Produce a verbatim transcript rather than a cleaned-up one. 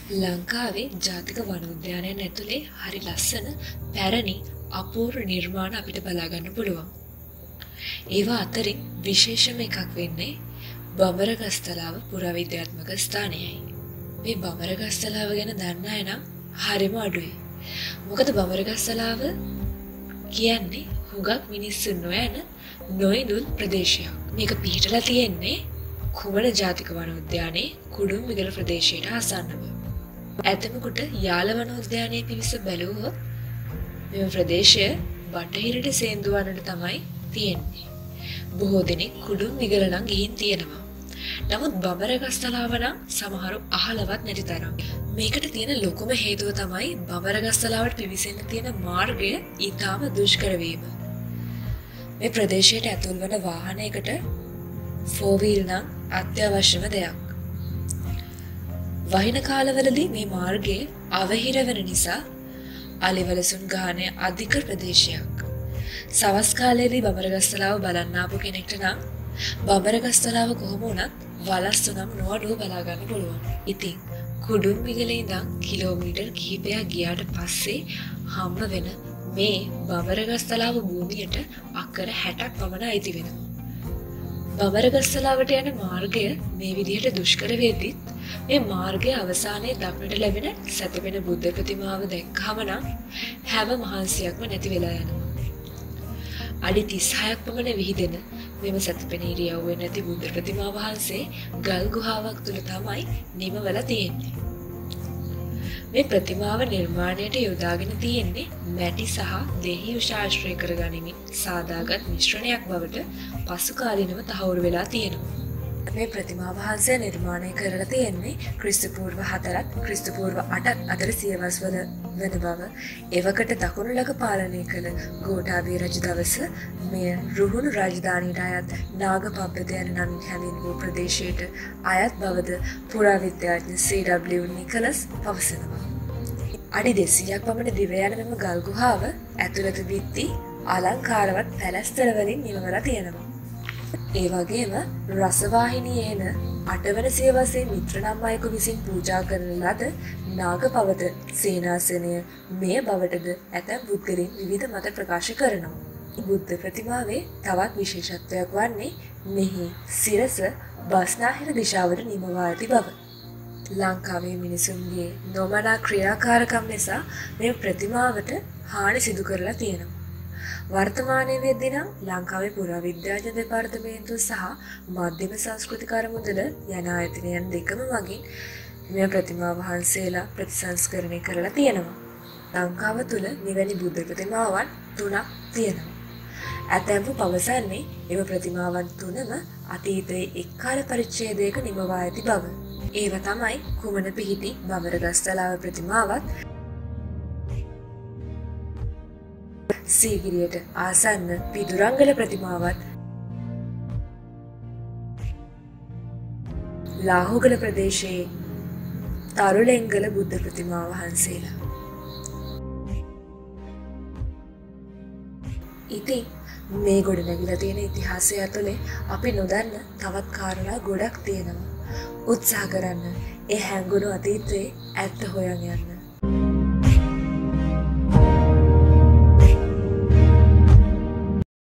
ලංකාවේ ජාතික වනෝද්‍යානයන් ඇතුලේ හරි ලස්සන පැරණි අපූර්ව නිර්මාණ අපිට බලා ගන්න පුළුවන්. ඒවා අතරින් විශේෂම එකක් වෙන්නේ බඹරගස්තලාව පුරාවිද්‍යාත්මක ස්ථානයයි. මේ බඹරගස්තලාව ගැන දන්න අය නම් හරිම අඩුයි. මොකද බඹරගස්තලාව කියන්නේ හුඟක් මිනිස්සුන් නොයන නොඉඳුල් ප්‍රදේශයක්. මේක පිහිටලා තියෙන්නේ කුමන ජාතික වනෝද්‍යානයේ කුඩුම්බිගල ප්‍රදේශයට ආසන්නව. ඇතමෙකුට යාල වනෝද්‍යානයේ පිවිස බැලුවොත් මෙම ප්‍රදේශය බටහිරට සේන්දු වනට තමයි තියෙන්නේ. බොහෝ දෙනෙක් කුඩුම්බිගල නම් ගිහින් තියෙනවා. නමුත් බඹරගස්තලාව නම් සමහරු අහලවත් නැති තරම්. මේකට තියෙන ලොකුම හේතුව තමයි බඹරගස්තලාවට පිවිසෙන්න තියෙන මාර්ගය ඊටාම දුෂ්කර වීම. මේ ප්‍රදේශයට ඇතුල් වන වාහනයකට ෆෝර් වීල් නම් අත්‍යවශ්‍යම දෙයක්. වහින කාලවලදී මේ මාර්ගයේ අවහිර වෙන නිසා අලිවලසුන් ගානේ අධික ප්‍රදේශයක්. සවස් කාලයේදී බඹරගස්තලාව බලන්න ආපු කෙනෙක්ට නම් බඹරගස්තලාව කොහොම වුණත් වලස්සු නම් නොඅඩුව බලා ගන්න පුළුවන්. ඉතින් කුඩුම්බිගලේ ඉඳන් කිලෝමීටර් කිහිපයක් ගියාට පස්සේ හම්බ වෙන මේ බඹරගස්තලාව භූමියට අක්කර හැටක් පමණ අයිති වෙනවා. බඹරගස්තලාවට යන මාර්ගය මේ විදිහට දුෂ්කර වෙද්දිත් මේ මාර්ගයේ අවසානයේ දක්නට ලැබෙන සැතපෙන බුද්ධ ප්‍රතිමාව දැක්කම නම් හැම මහන්සියක්ම නැති වෙලා යනවා. අඩි තිස් හයක් පමණ විහිදෙන මෙම සැතපෙන ඉරියව්වේ නැති බුද්ධ ප්‍රතිමා වහන්සේ ගල් ගුහාවක් තුල තමයි නිමවලා තියෙන්නේ. මේ ප්‍රතිමාව නිර්මාණයට යොදාගෙන තියෙන්නේ මැටි සහ දෙහි උශාශ්‍රය කරගනිමින් සාදාගත් මිශ්‍රණයක් බවට පසු කාලිනව තහවුරු වෙලා තියෙනවා. මේ ප්‍රතිමා වහන්සේ නිර්මාණය කරලා තියෙන්නේ ක්‍රිස්තු පූර්ව හතරත් ක්‍රිස්තු පූර්ව අටත් අතර සියවස් වල වෙන බව එවකට දකුණු ළඟ පාලනය කළ ගෝඨාභය රජු දවස මෙය රුහුණු රාජධානියට අයත් නාගපබ්බත යන නමින් හැඳින්වූ ප්‍රදේශයට අයත් බවද පුරාවිද්‍යාඥ සී ඩබ්ලිව් නිකලස් පවසනවා. අඩි දෙසීයක් පමණ දිව යන මෙම ගල් ගුහාව ඇතුළත බිත්ති අලංකාරවත් පැලැස්තර වලින් නිමවලා තියෙනවා. ඒ වගේම රසවාහිනියේ එන අටවන සියවසේ මිත්‍ර නම් අයෙකු විසින් පූජා කරන ලද නාගපවත සේනාසනය මේ බවටද ඇතැම් පුද්ගලයන් විවිධ මත ප්‍රකාශ කරනවා. බුද්ධ ප්‍රතිමාවේ තවත් විශේෂත්වයක් වන්නේ මෙහි සිරස බස්නාහිර දිශාවට නිමවා ඇති බව. ලංකාවේ මිනිසුන්ගේ නොමනා ක්‍රියාකාරකම් නිසා මේ ප්‍රතිමාවට හානි සිදු කරලා තියෙනවා. වර්තමානයේ වෙද්දී නම් ලංකාවේ පුරාවිද්‍යාඥ දෙපාර්තමේන්තුව සහ මධ්‍යම සංස්කෘතික අරමුදල යන ආයතනයන් දෙකම මගින් මේ ප්‍රතිමා වහන්සේලා ප්‍රතිසංස්කරණය කරලා තියෙනවා. ලංකාව තුල මෙවැනි බුද්ධ ප්‍රතිමාවන් තුනක් තියෙනවා. ඇතැම්හු පවසන්නේ එම ප්‍රතිමාවන් තුනම අතීතයේ එක් කාල පරිච්ඡේදයක නිමවා ඇති බව. ඒව තමයි කුමන පිහිටි බඹරගස්තලාව ප්‍රතිමාවත් සීගිරියට ආසන්න පිදුරංගල ප්‍රතිමාවත් ලාහුගල ප්‍රදේශයේ තරුලෙංගල බුද්ධ ප්‍රතිමා වහන්සේලා. ඉතින් මේ ගොඩ නැගිලා තියෙන ඉතිහාසය ඇතුලේ අපි නොදන්න තවත් කාරණා ගොඩක් තියෙනවා. උත්සාහ කරන්න ඒ හැංගුණු අතීතයේ ඇත්ත හොයන් යන්න.